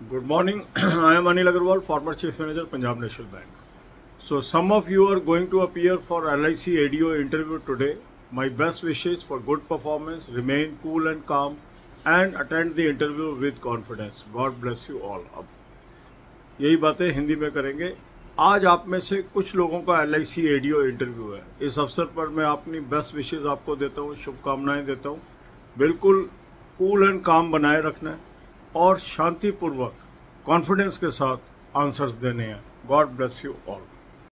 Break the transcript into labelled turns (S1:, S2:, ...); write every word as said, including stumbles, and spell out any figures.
S1: Good morning. I am Anil Agarwal, former Chief Manager, Punjab National Bank. So some of you are going to appear for L I C A D O interview today. My best wishes for good performance. Remain cool and calm and attend the interview with confidence. God bless you all. अब यही बातें हिंदी में करेंगे। आज आप में से कुछ लोगों का L I C A D O interview है। इस अवसर पर मैं अपनी बेस्ट विशेस आपको देता हूँ, शुभकामनाएं देता हूँ। बिल्कुल कूल एंड काम बनाए रखना है और शांतिपूर्वक कॉन्फिडेंस के साथ आंसर्स देने हैं। God bless you all.